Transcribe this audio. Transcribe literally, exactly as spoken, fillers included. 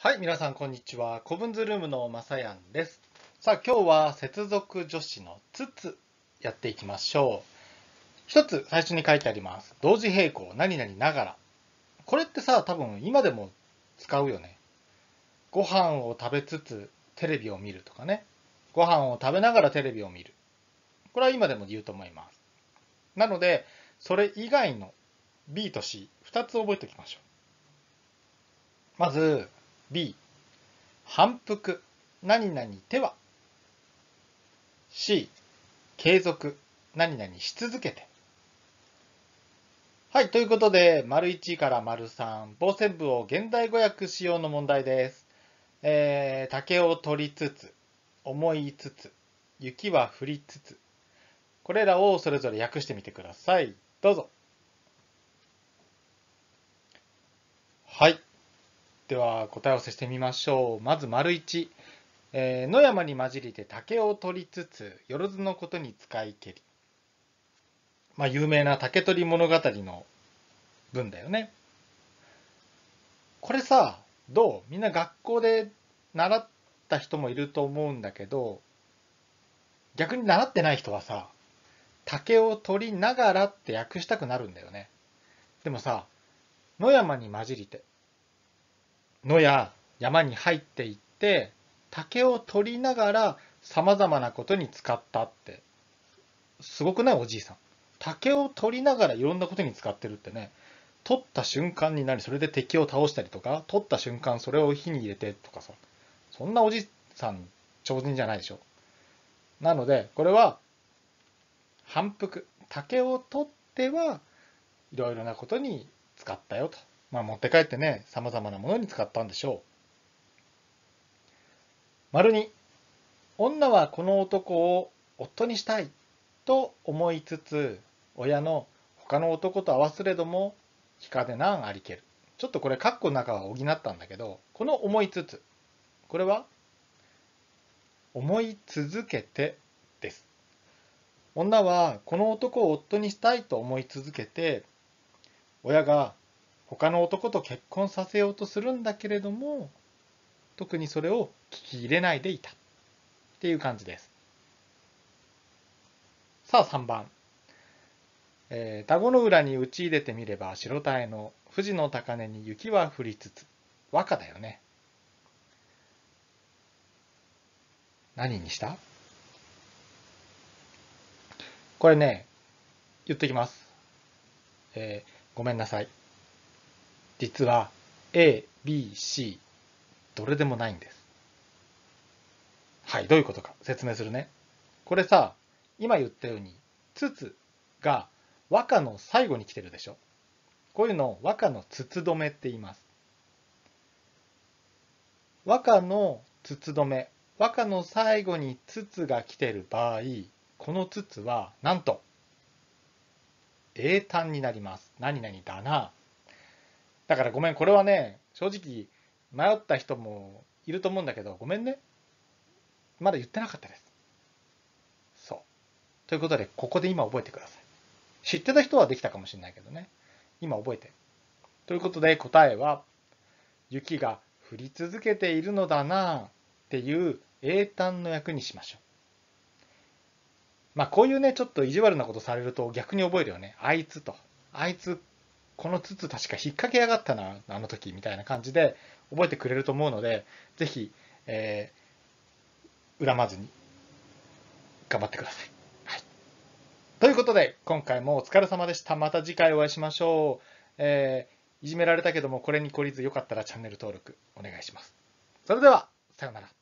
はい、皆さんこんにちは。古文ズルームのまさやんです。さあ、今日は接続助詞のつつやっていきましょう。一つ最初に書いてあります。同時並行、何々ながら。これってさ、多分今でも使うよね。ご飯を食べつつテレビを見るとかね。ご飯を食べながらテレビを見る。これは今でも言うと思います。なので、それ以外の B と C、二つ覚えておきましょう。まず、B、反復、何々手は。C、継続、何々し続けて。はい、ということで、丸いちから丸さん、傍線部を現代語訳しようの問題です。えー、竹を取りつつ、思いつつ、雪は降りつつ。これらをそれぞれ訳してみてください。どうぞ。はい。では、答え合わせしてみましょう。まず、丸いち。えー、野山に混じりて竹を取りつつ、よろずのことに使いけり。まあ、有名な竹取物語の文だよね。これさ、どうみんな学校で習った人もいると思うんだけど、逆に習ってない人はさ、竹を取りながらって訳したくなるんだよね。でもさ、野山に混じりて、野や山に入っていって、竹を取りながら様々なことに使ったって、すごくないおじいさん。竹を取りながらいろんなことに使ってるってね、取った瞬間になり、それで敵を倒したりとか、取った瞬間それを火に入れてとかさ、そんなおじさん超人じゃないでしょ。なので、これは反復。竹を取ってはいろいろなことに使ったよと。まあ持って帰ってね、様々なものに使ったんでしょう。丸に、女はこの男を夫にしたいと思いつつ、親の他の男と合わすれども、聞かでなんありける。ちょっとこれ、カッコの中は補ったんだけど、この思いつつ、これは思い続けてです。女はこの男を夫にしたいと思い続けて、親が他の男と結婚させようとするんだけれども、特にそれを聞き入れないでいたっていう感じです。さあさんばん。えー、田子の浦に打ち入れてみれば白鯛の富士の高根に雪は降りつつ。和歌だよね。何にした？これね、言ってきます。えー、ごめんなさい。実は A、B、C どれでもないんです。はい、どういうことか説明するね。これさ、今言ったように、つつが和歌の最後に来てるでしょ。こういうのを和歌のつつ止めって言います。和歌のつつ止め、和歌の最後につつが来てる場合、このつつはなんと英単になります。何々だな。だからごめん、これはね、正直迷った人もいると思うんだけど、ごめんね。まだ言ってなかったです。そう。ということで、ここで今覚えてください。知ってた人はできたかもしれないけどね。今覚えて。ということで答えは、雪が降り続けているのだなっていう英単の訳にしましょう。まあこういうね、ちょっと意地悪なことされると逆に覚えるよね。あいつと。あいつ、このつつ確か引っ掛けやがったな、あの時、みたいな感じで覚えてくれると思うので、ぜひ、えー、恨まずに頑張ってください。はい。ということで、今回もお疲れ様でした。また次回お会いしましょう。えー、いじめられたけども、これに懲りずよかったらチャンネル登録お願いします。それでは、さようなら。